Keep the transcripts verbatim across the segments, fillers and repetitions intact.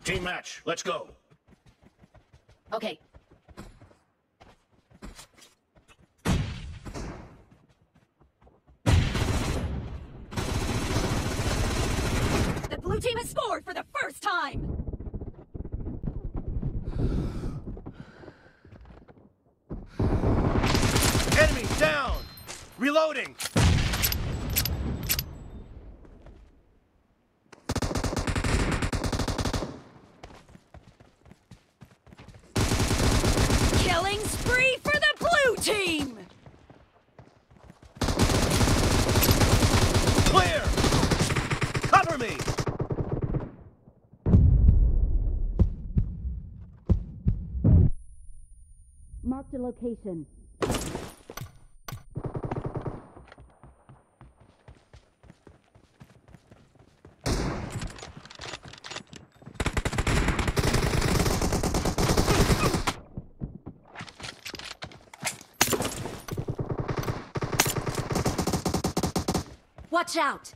Team match, let's go. Okay. The blue team has scored for the first time! Enemy down! Reloading! Killing spree for the blue team! Clear! Cover me! Marked a location. Watch out!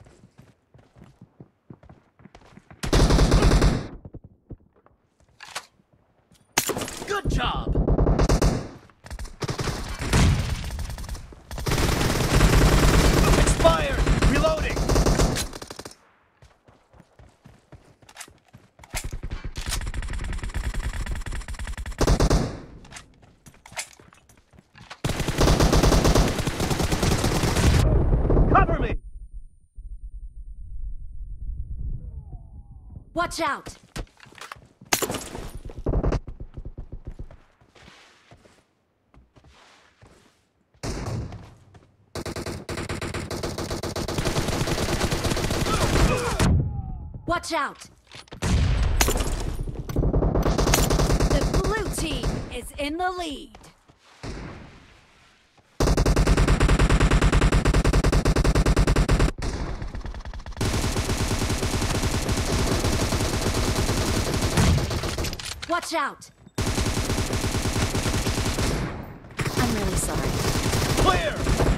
Good job! Expired! Reloading! Cover me! Watch out! Watch out! The blue team is in the lead. Watch out! I'm really sorry. Clear!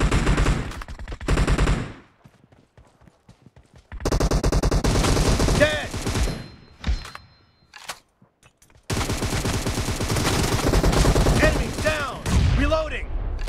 Dead! Enemy down! Reloading!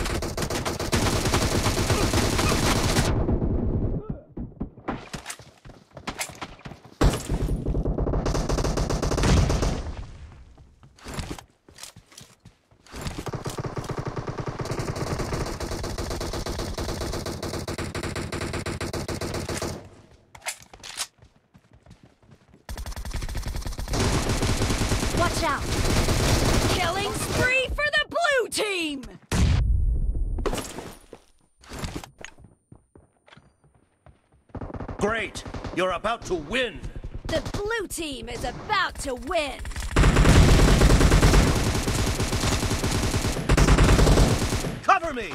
Watch out! Killing spree for the blue team! Great! You're about to win! The blue team is about to win! Cover me!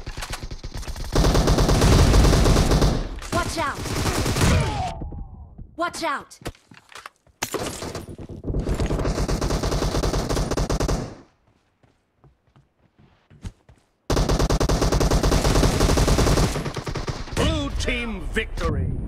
Watch out! Watch out! Blue team victory!